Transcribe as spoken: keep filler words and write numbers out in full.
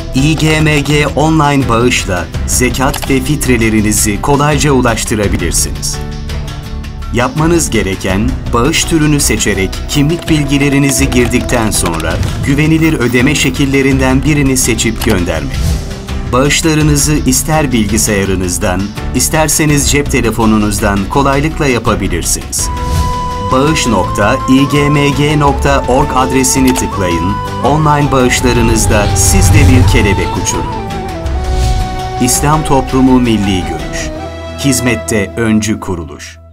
İ G M G online bağışla zekat ve fitrelerinizi kolayca ulaştırabilirsiniz. Yapmanız gereken, bağış türünü seçerek kimlik bilgilerinizi girdikten sonra güvenilir ödeme şekillerinden birini seçip göndermek. Bağışlarınızı ister bilgisayarınızdan, isterseniz cep telefonunuzdan kolaylıkla yapabilirsiniz. bağış nokta i g m g nokta org adresini tıklayın, online bağışlarınızda siz de bir kelebek uçurun. İslam Toplumu Milli Görüş, hizmette öncü kuruluş.